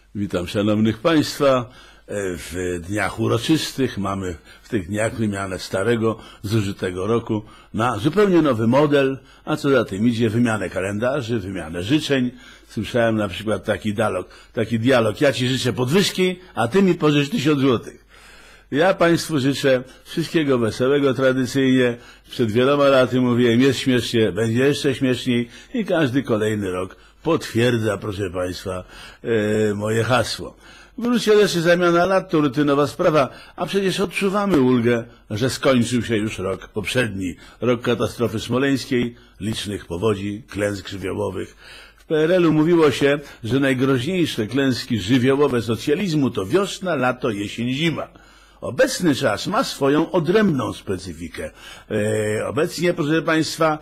Witam szanownych Państwa. W dniach uroczystych mamy w tych dniach wymianę starego, zużytego roku na zupełnie nowy model, a co za tym idzie wymianę kalendarzy, wymianę życzeń. Słyszałem na przykład taki dialog: ja Ci życzę podwyżki, a Ty mi pożycz 1000 złotych. Ja Państwu życzę wszystkiego wesołego tradycyjnie. Przed wieloma laty mówiłem, jest śmiesznie, będzie jeszcze śmieszniej i każdy kolejny rok potwierdza, proszę Państwa, moje hasło. W gruncie rzeczy zamiana lat to rutynowa sprawa, a przecież odczuwamy ulgę, że skończył się już rok poprzedni, rok katastrofy smoleńskiej, licznych powodzi, klęsk żywiołowych. W PRL-u mówiło się, że najgroźniejsze klęski żywiołowe socjalizmu to wiosna, lato, jesień, zima. Obecny czas ma swoją odrębną specyfikę. Obecnie, proszę Państwa,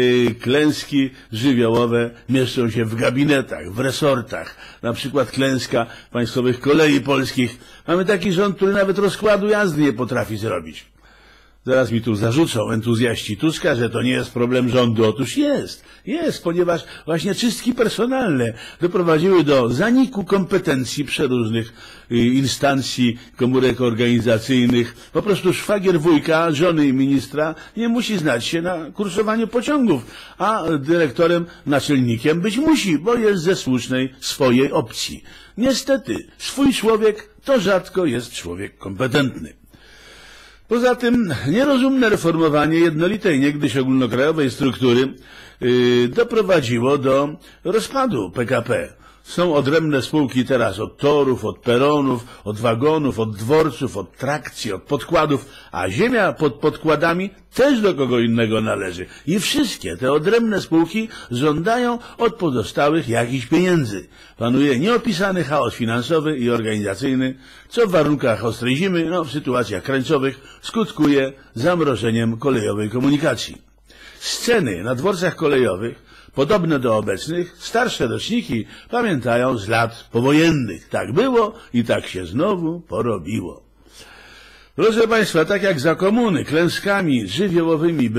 klęski żywiołowe mieszczą się w gabinetach, w resortach. Na przykład klęska Państwowych Kolei Polskich. Mamy taki rząd, który nawet rozkładu jazdy nie potrafi zrobić. Zaraz mi tu zarzucą entuzjaści Tuska, że to nie jest problem rządu. Otóż jest, ponieważ właśnie czystki personalne doprowadziły do zaniku kompetencji przeróżnych instancji, komórek organizacyjnych. Po prostu szwagier wujka, żony i ministra nie musi znać się na kursowaniu pociągów, a dyrektorem, naczelnikiem być musi, bo jest ze słusznej swojej opcji. Niestety, swój człowiek to rzadko jest człowiek kompetentny. Poza tym nierozumne reformowanie jednolitej niegdyś ogólnokrajowej struktury doprowadziło do rozpadu PKP. Są odrębne spółki teraz od torów, od peronów, od wagonów, od dworców, od trakcji, od podkładów, a ziemia pod podkładami też do kogo innego należy. I wszystkie te odrębne spółki żądają od pozostałych jakichś pieniędzy. Panuje nieopisany chaos finansowy i organizacyjny, co w warunkach ostrej zimy, w sytuacjach krańcowych, skutkuje zamrożeniem kolejowej komunikacji. Sceny na dworcach kolejowych, podobne do obecnych, starsze roczniki pamiętają z lat powojennych. Tak było i tak się znowu porobiło. Proszę Państwa, tak jak za komuny klęskami żywiołowymi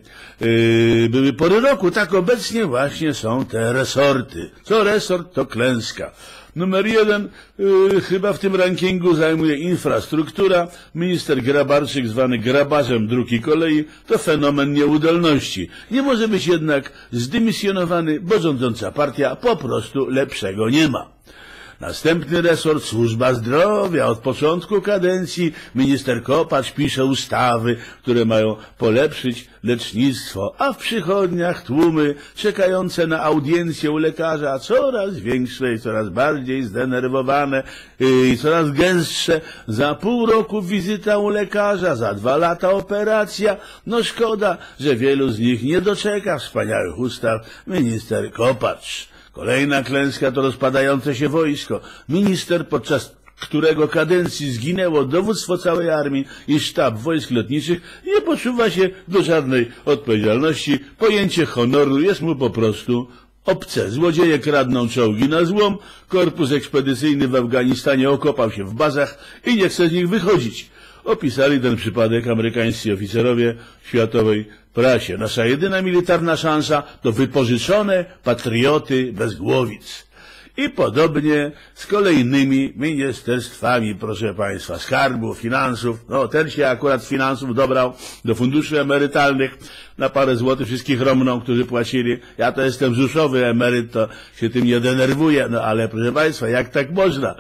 były pory roku, tak obecnie właśnie są te resorty. Co resort, to klęska. Numer 1 chyba w tym rankingu zajmuje infrastruktura. Minister Grabarczyk, zwany grabarzem dróg i kolei, to fenomen nieudolności. Nie może być jednak zdymisjonowany, bo rządząca partia po prostu lepszego nie ma. Następny resort, służba zdrowia. Od początku kadencji minister Kopacz pisze ustawy, które mają polepszyć lecznictwo, a w przychodniach tłumy czekające na audiencję u lekarza, coraz większe i coraz bardziej zdenerwowane i coraz gęstsze. Za pół roku wizyta u lekarza, za 2 lata operacja. No szkoda, że wielu z nich nie doczeka wspaniałych ustaw minister Kopacz. Kolejna klęska to rozpadające się wojsko. Minister, podczas którego kadencji zginęło dowództwo całej armii i sztab wojsk lotniczych, nie poczuwa się do żadnej odpowiedzialności. Pojęcie honoru jest mu po prostu obce. Złodzieje kradną czołgi na złom, korpus ekspedycyjny w Afganistanie okopał się w bazach i nie chce z nich wychodzić. Opisali ten przypadek amerykańscy oficerowie w światowej prasie. Nasza jedyna militarna szansa to wypożyczone patrioty bez głowic. I podobnie z kolejnymi ministerstwami, proszę Państwa, skarbu, finansów. Ten się akurat z finansów dobrał do funduszy emerytalnych. Na parę złotych wszystkich romną, którzy płacili. Ja to jestem ZUS-owy emeryt, to się tym nie denerwuję. Ale proszę Państwa, jak tak można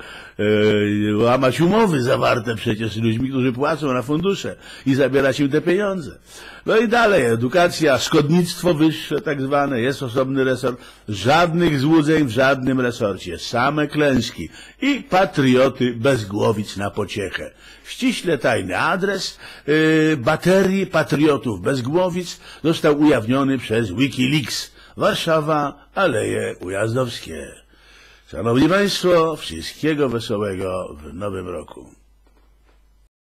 łamać umowy zawarte przecież z ludźmi, którzy płacą na fundusze i zabierać im te pieniądze. No i dalej, edukacja, szkodnictwo wyższe tak zwane, jest osobny resort. Żadnych złudzeń w żadnym resorcie, same klęski i patrioty bez głowic na pociechę. Ściśle tajny adres baterii patriotów bez głowic został ujawniony przez Wikileaks. Warszawa, Aleje Ujazdowskie. Szanowni Państwo, wszystkiego wesołego w nowym roku.